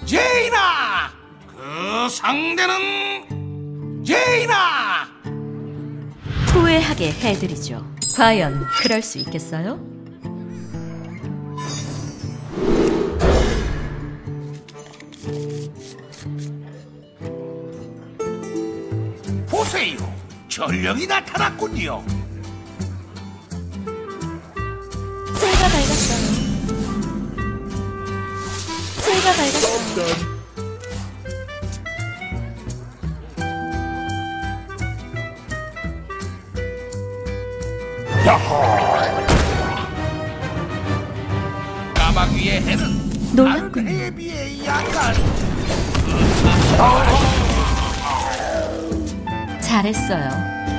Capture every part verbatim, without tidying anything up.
제이나! 그 상대는 제이나! 후회하게 해드리죠. 과연 그럴 수 있겠어요? 보세요, 전령이 나타났군요. 새가 밝았어요. 새가 밝았어요. 까마귀의 해는 다른 놀랍군요. 해에 비해 약간 잘했어요.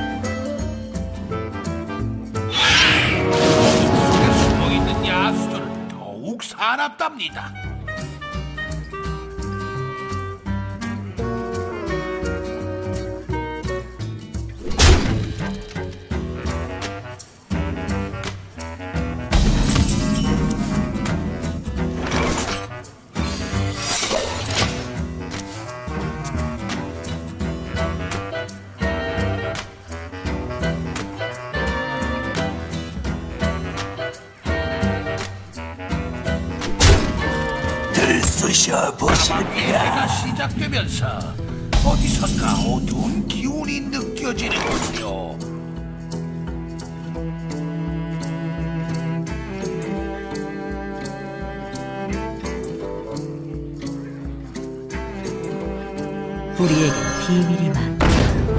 속에 숨어있는 야수들은 더욱 사납답니다. 해가 시작되면서 어디선가 어두운 기운이 느껴지는군요. 우리에겐 비밀이 많다.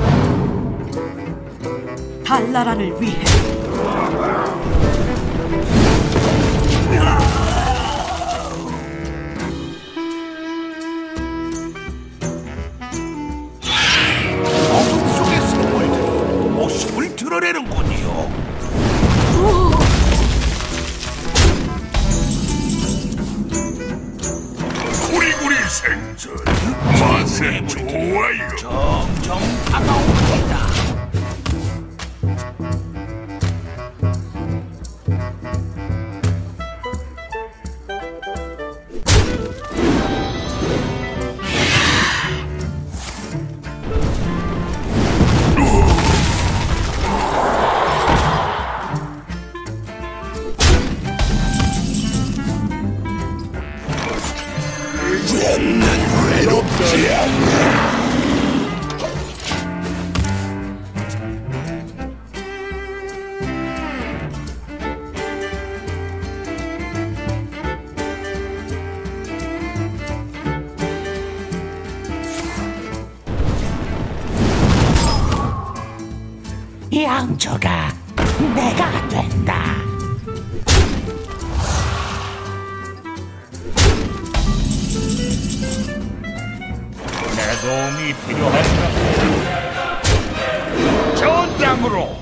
달나라를 위해 어둠 속의 생물들이 모습을 드러내는군요. 구리구리 생선 맛은 좋아요. 점점 다가옵니다. 외롭지 않네. 양조가 내가 된다. 내 도움이 필요한가? 전장으로.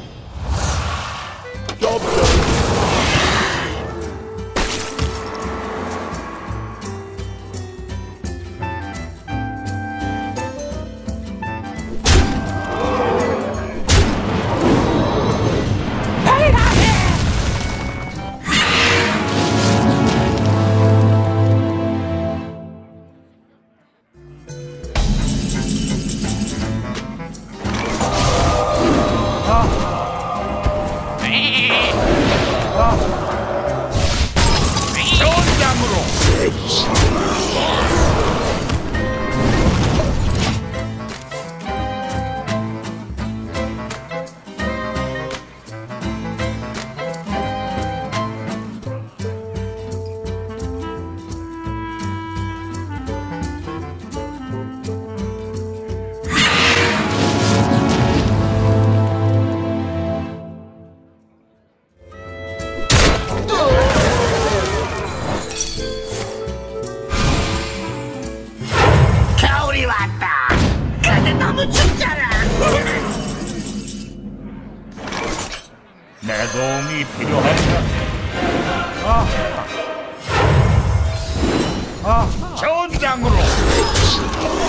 겨울이 왔다. 근데 너무 춥잖아. 내 도움이 필요한가? 아, 아, 전장으로.